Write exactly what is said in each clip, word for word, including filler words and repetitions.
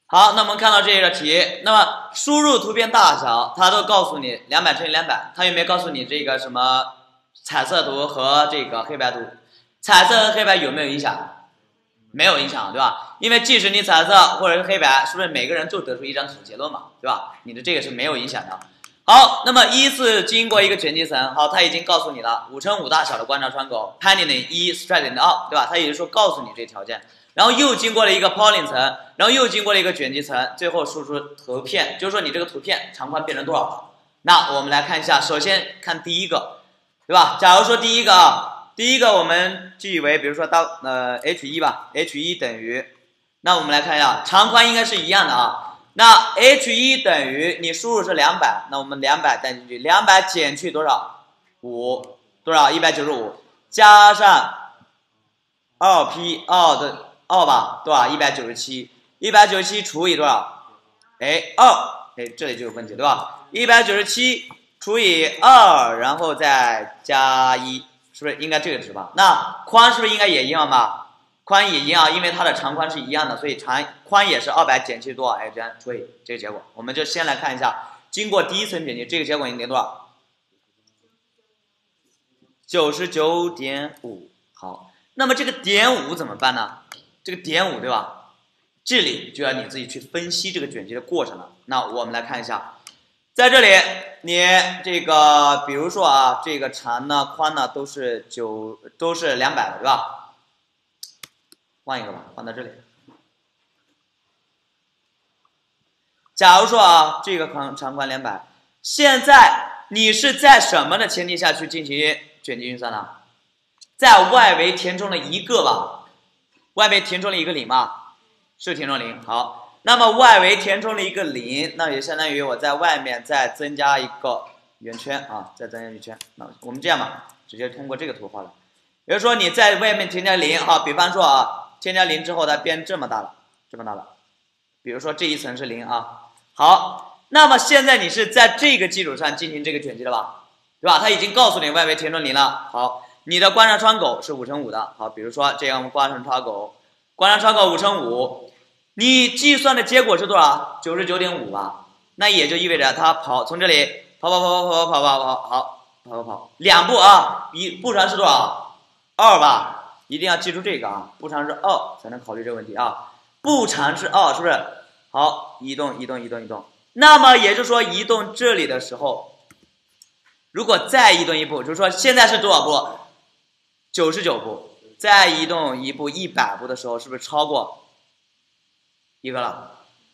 好，那我们看到这个题，那么输入图片大小，它都告诉你两百乘以两百，它有没有告诉你这个什么彩色图和这个黑白图？彩色和黑白有没有影响？没有影响，对吧？因为即使你彩色或者是黑白，是不是每个人就得出一张图结论嘛，对吧？你的这个是没有影响的。好，那么依次经过一个卷积层，好，它已经告诉你了五乘五大小的观察窗口 ，panning 等于一 ，stride 等于二，对吧？它也就是说告诉你这条件。然后又经过了一个 polling 层，然后又经过了一个卷积层，最后输出图片，就是说你这个图片长宽变成多少了？那我们来看一下，首先看第一个，对吧？假如说第一个啊，第一个我们记为，比如说到呃 h 一 吧 ，h 一 等于，那我们来看一下，长宽应该是一样的啊。那 h 一 等于你输入是两百，那我们两百带进去，两百减去多少？五，多少？一百九十五，加上二 p 二的。二吧，对吧？一百九十七，一百九十七除以多少？哎，二，哎，这里就有问题，对吧？一百九十七除以二，然后再加一，是不是应该这个值吧？那宽是不是应该也一样吧？宽也一样，因为它的长宽是一样的，所以长宽也是二百减去多少 h， 除以这个结果。我们就先来看一下，经过第一层卷积，这个结果应该多少？九十九点五。好，那么这个点五怎么办呢？这个点五对吧？这里就要你自己去分析这个卷积的过程了。那我们来看一下，在这里你这个，比如说啊，这个长呢、宽呢都是九，都是两百的，对吧？换一个吧，放到这里。假如说啊，这个长长宽两百，现在你是在什么的前提下去进行卷积运算呢？在外围填充了一个吧。外围填充了一个零嘛，是填充零。好，那么外围填充了一个零，那也相当于我在外面再增加一个圆圈啊，再增加圆圈。那我们这样吧，直接通过这个图画了。比如说你在外面添加零，好，比方说啊，添加零之后它变这么大了，这么大了。比如说这一层是零啊。好，那么现在你是在这个基础上进行这个卷积了吧，对吧？它已经告诉你外围填充零了。好。你的观察窗口是五乘五的，好，比如说这样我们观察窗口，观察窗口五乘五，你计算的结果是多少？九十九点五吧，那也就意味着它跑从这里跑跑跑跑跑跑跑跑跑好跑跑跑两步啊，一步长是多少？二吧，一定要记住这个啊，步长是二才能考虑这个问题啊，步长是二，是不是？好，移动移动移动移动，那么也就是说移动这里的时候，如果再移动一步，就是说现在是多少步？九十九步，再移动一步一百步的时候，是不是超过一个了？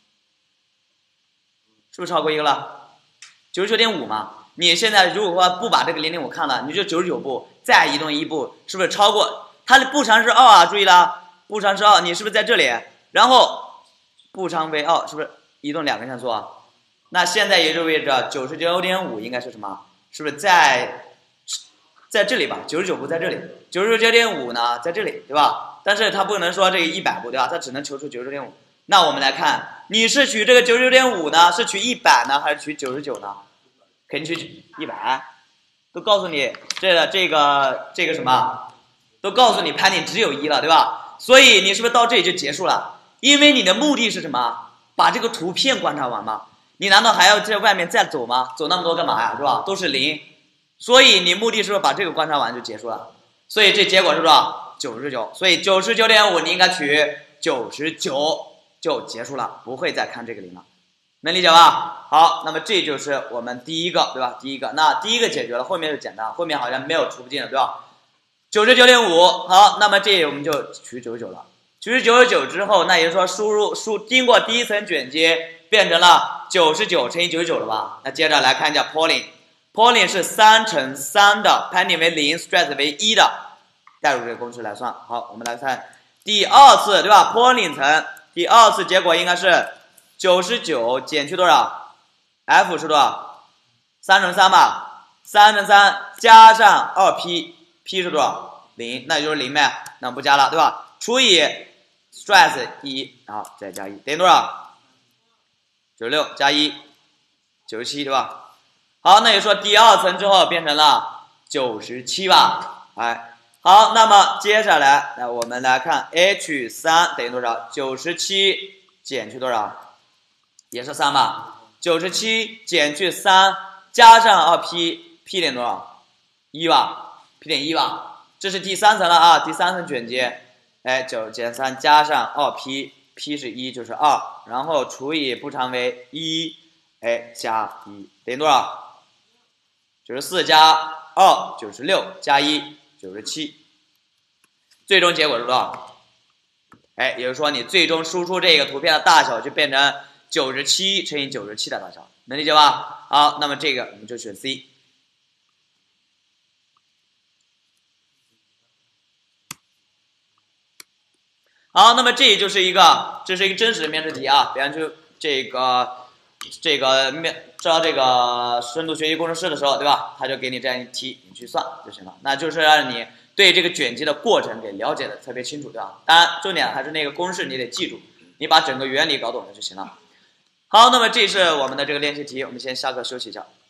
是不是超过一个了？九十九点五嘛。你现在如果说不把这个零点五看了，你就九十九步，再移动一步，是不是超过？它的步长是二啊，注意了，步长是二，你是不是在这里？然后步长为二，是不是移动两个像素啊？那现在也就意味着九十九点五应该是什么？是不是在？在这里吧，九十九步在这里，九十九点五呢在这里，对吧？但是它不能说这个一百步，对吧？它只能求出九十九点五。那我们来看，你是取这个九十九点五呢，是取一百呢，还是取九十九呢？肯定取一百。都告诉你这个这个这个什么，都告诉你判定只有一了，对吧？所以你是不是到这里就结束了？因为你的目的是什么？把这个图片观察完嘛。你难道还要在外面再走吗？走那么多干嘛呀？是吧？都是零。所以你目的是不是把这个观察完就结束了？所以这结果是多少？九十九。所以九十九点五你应该取九十九就结束了，不会再看这个零了，能理解吧？好，那么这就是我们第一个，对吧？第一个，那第一个解决了，后面就简单，后面好像没有除不尽了，对吧？九十九点五，好，那么这我们就取九十九了。取九十九之后，那也就是说输入输经过第一层卷积变成了九十九乘以九十九了吧？那接着来看一下 polling。polling 是三乘三的 ，panning 为零 ，stress 为一的，代入这个公式来算。好，我们来看第二次，对吧 ？polling 层第二次结果应该是九十九减去多少 ？F 是多少？三乘三吧，三乘三加上二 p，p 是多少？零，那也就是零呗，那不加了，对吧？除以 stress 一，然后再加一，等于多少？九十六加一，九十七，对吧？好，那也说第二层之后变成了九十七吧，哎，好，那么接下来，那我们来看 H 三 等于多少？九十七减去多少？也是三吧。九十七减去三加上二 p p 等于多少？一吧 ，p 等于一吧。这是第三层了啊，第三层卷积。哎，九减三加上二 p，p 是一就是二，然后除以不常为一，哎加一等于多少？九十四加二九十六加一九十七，最终结果是多少？哎，也就是说你最终输出这个图片的大小就变成九十七乘以九十七的大小，能理解吧？好，那么这个我们就选 C。好，那么这就是一个，这是一个真实的面试题啊，比方就这个这个面招这个深度学习工程师的时候，对吧？他就给你这样一题，你去算就行了。那就是让你对这个卷积的过程给了解的特别清楚，对吧？当然，重点还是那个公式你得记住，你把整个原理搞懂了就行了。好，那么这是我们的这个练习题，我们先下课休息一下。